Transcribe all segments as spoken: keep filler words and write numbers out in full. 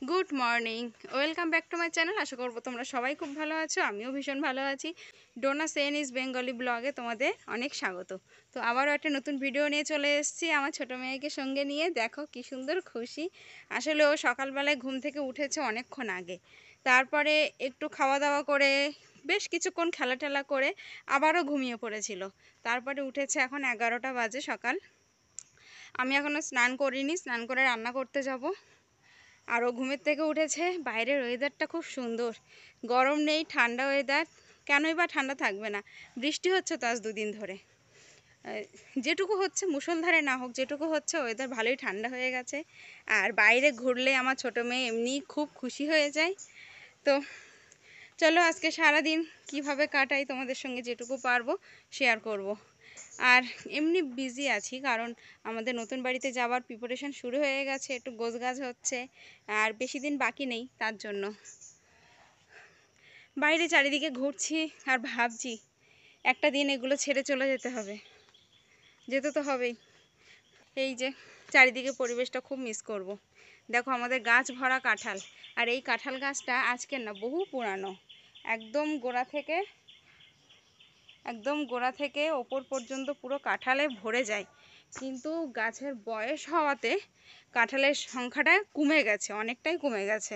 Good morning, welcome back to my channel. আশা করবো তোমরা সবাই খুব ভালো আছো, আমিও ভীষণ ভালো আছি। ডোনা সেন ইজ বেঙ্গলি ব্লগে তোমাদের অনেক স্বাগত। তো আবারও একটা নতুন ভিডিও নিয়ে চলে এসেছি আমার ছোটো মেয়েকে সঙ্গে নিয়ে। দেখো কি সুন্দর খুশি। আসলে ও সকালবেলায় ঘুম থেকে উঠেছে অনেকক্ষণ আগে, তারপরে একটু খাওয়া দাওয়া করে বেশ কিছুক্ষণ খেলা টেলা করে আবারও ঘুমিয়ে পড়েছিল। তারপরে উঠেছে এখন এগারোটা বাজে সকাল। আমি এখনও স্নান করিনি, স্নান করে রান্না করতে যাব। আর ও ঘুমের থেকে উঠেছে। বাইরের ওয়েদারটা খুব সুন্দর, গরম নেই, ঠান্ডা ওয়েদার। কেনই বা ঠান্ডা থাকবে না? বৃষ্টি হচ্ছে তো আজ দুদিন ধরে। যেটুকু হচ্ছে মুষলধারে না হোক, যেটুকু হচ্ছে ওয়েদার ভালোই ঠান্ডা হয়ে গেছে। আর বাইরে ঘুরলে আমার ছোটো মেয়ে এমনি খুব খুশি হয়ে যায়। তো চলো আজকে সারা দিন কীভাবে কাটাই তোমাদের সঙ্গে যেটুকু পারবো শেয়ার করব। আর এমনি বিজি আছি, কারণ আমাদের নতুন বাড়িতে যাওয়ার প্রিপারেশন শুরু হয়ে গেছে, একটু গোছগাছ হচ্ছে, আর বেশি দিন বাকি নেই। তার জন্য বাইরে চারিদিকে ঘুরছি আর ভাবছি একটা দিন এগুলো ছেড়ে চলে যেতে হবে, যেতে তো হবেই। এই যে চারিদিকে পরিবেশটা খুব মিস করব। দেখো আমাদের গাছ ভরা কাঁঠাল, আর এই কাঁঠাল গাছটা আজকের না, বহু পুরানো। একদম গোড়া থেকে একদম গোড়া থেকে ওপর পর্যন্ত পুরো কাঁঠালে ভরে যায়, কিন্তু গাছের বয়স হওয়াতে কাঁঠালের সংখ্যাটা কমে গেছে, অনেকটাই কমে গেছে।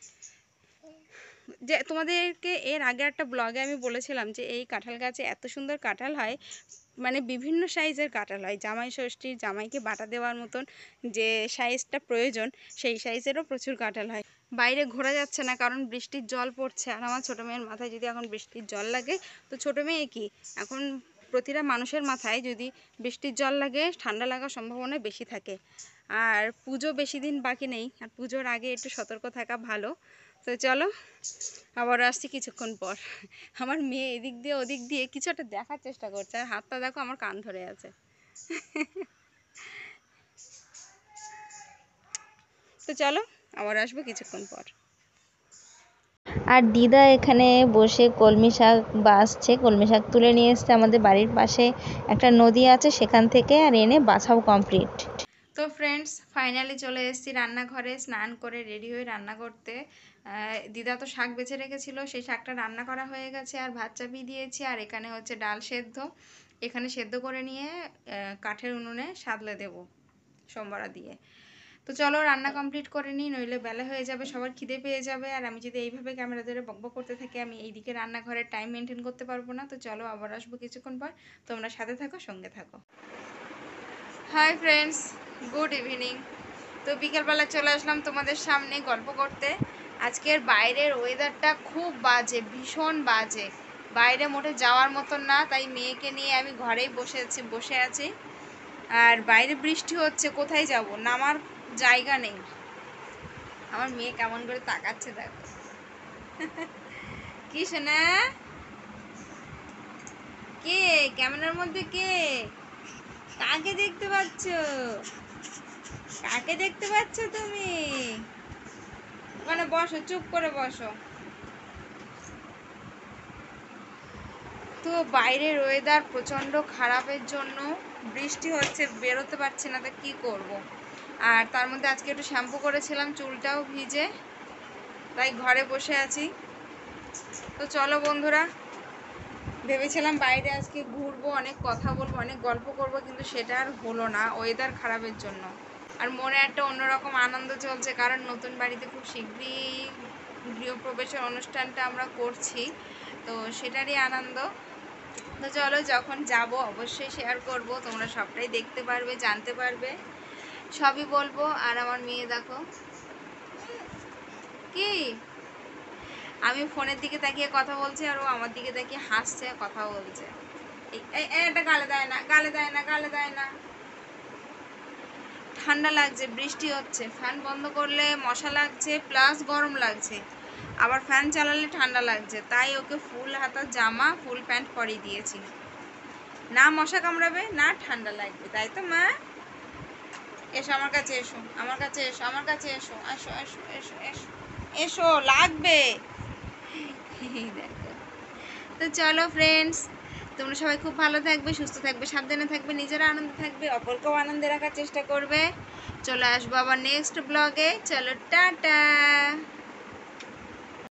যে তোমাদেরকে এর আগে একটা ব্লগে আমি বলেছিলাম যে এই কাঁঠাল গাছে এত সুন্দর কাঁঠাল হয়, মানে বিভিন্ন সাইজের কাঁঠাল হয়। জামাই ষষ্ঠীর জামাইকে বাটা দেওয়ার মতন যে সাইজটা প্রয়োজন, সেই সাইজেরও প্রচুর কাঁঠাল হয়। বাইরে ঘোরা যাচ্ছে না, কারণ বৃষ্টির জল পড়ছে। আর আমার ছোটো মেয়ের মাথায় যদি এখন বৃষ্টির জল লাগে, তো ছোটো মেয়ে কি, এখন প্রতিটা মানুষের মাথায় যদি বৃষ্টির জল লাগে ঠান্ডা লাগার সম্ভাবনা বেশি থাকে। আর পুজো বেশি দিন বাকি নেই, আর পুজোর আগে একটু সতর্ক থাকা ভালো। তো চলো আবার আসছি কিছুক্ষণ পর। আমার মেয়ে এদিক দিয়ে ওদিক দিয়ে কিছু একটা দেখার চেষ্টা করছে, আর হাতটা দেখো আমার কান ধরে আছে। তো চলো আবার আসবো কিছুক্ষণ পর। আর দিদা এখানে বসে কলমি শাক বাছছে, কলমি শাক তুলে নিয়ে এসছে আমাদের বাড়ির পাশে একটা নদী আছে সেখান থেকে, আর এনে বাছাও কমপ্লিট। তো ফ্রেন্ডস, ফাইনালি চলে এসেছি রান্নাঘরে, স্নান করে রেডি হয়ে রান্না করতে। দিদা তো শাক বেছে রেখেছিল, সেই শাকটা রান্না করা হয়ে গেছে, আর ভাত চাপিয়ে দিয়েছি। আর এখানে হচ্ছে ডাল সেদ্ধ, এখানে সেদ্ধ করে নিয়ে কাঠের উনুনে সাদলে দেব সোমবারা দিয়ে। তো চলো রান্না কমপ্লিট করে নিই, নইলে বেলা হয়ে যাবে, সবার খিদে পেয়ে যাবে। আর আমি যদি এইভাবে ক্যামেরা ধরে বকবক করতে থাকি, আমি এইদিকে রান্নাঘরের টাইম মেনটেন করতে পারবো না। তো চলো আবার আসবো কিছুক্ষণ পর, তোমরা সাথে থাকো, সঙ্গে থাকো। Hi friends, good evening. তো বিকেলবেলা চলে আসলাম তোমাদের সামনে গল্প করতে। আজকের বাইরের ওয়েদারটা খুব বাজে, ভীষণ বাজে। বাইরে মোটে যাওয়ার মতন না, তাই মেয়েকে নিয়ে আমি ঘরেই বসে আছি বসে আছি আর বাইরে বৃষ্টি হচ্ছে, কোথায় যাব, নামার জায়গা নেই। আমার মেয়ে কেমন করে তাকাচ্ছে দেখো। কি শোনা, কে ক্যামেরার মধ্যে, কে কাকে দেখতে পাচ্ছ, কাকে দেখতে পাচ্ছ তুমি? ওখানে বসো, চুপ করে বসো। তো বাইরের ওয়েদার প্রচণ্ড খারাপের জন্য বৃষ্টি হচ্ছে, বেরোতে পারছি না, তা কী করব। আর তার মধ্যে আজকে একটু শ্যাম্পু করেছিলাম, চুলটাও ভিজে, তাই ঘরে বসে আছি। তো চলো বন্ধুরা, ভেবেছিলাম বাইরে আজকে ঘুরবো, অনেক কথা বলবো, অনেক গল্প করব, কিন্তু সেটা আর হলো না ওয়েদার খারাপের জন্য। আর মনে একটা অন্যরকম আনন্দ চলছে, কারণ নতুন বাড়িতে খুব শীঘ্রই গৃহপ্রবেশের অনুষ্ঠানটা আমরা করছি, তো সেটারই আনন্দ। তো চলো যখন যাব অবশ্যই শেয়ার করব, তোমরা সবটাই দেখতে পারবে, জানতে পারবে, সবই বলবো। আর আমার মেয়ে দেখো কি, আমি ফোনের দিকে তাকিয়ে কথা বলছি, আর ও আমার দিকে তাকিয়ে হাসছে, কথা বলছে। এই এটা গালে দেয় না, গালে দেয় না, গালে দেয় না। ঠান্ডা লাগছে, বৃষ্টি হচ্ছে, ফ্যান বন্ধ করলে মশা লাগছে প্লাস গরম লাগছে, আবার ফ্যান চালালে ঠান্ডা লাগছে, তাই ওকে ফুল হাতা জামা ফুল প্যান্ট পরিয়ে দিয়েছি। না মশা কামড়াবে, না ঠান্ডা লাগবে, তাই তো মা? এসো আমার কাছে, এসো আমার কাছে, এসো আমার কাছে, এসো এসো এসো এসো এসো এসো, লাগবে। দেখো। তো চলো ফ্রেন্ডস, তোমরা সবাই খুব ভালো থাকবে, সুস্থ থাকবে, সাবধানে থাকবে, নিজেরা আনন্দে থাকবে, অপরকেও আনন্দে রাখার চেষ্টা করবে। চলে আসবো আবার নেক্সট ব্লগে। চলো টাটা।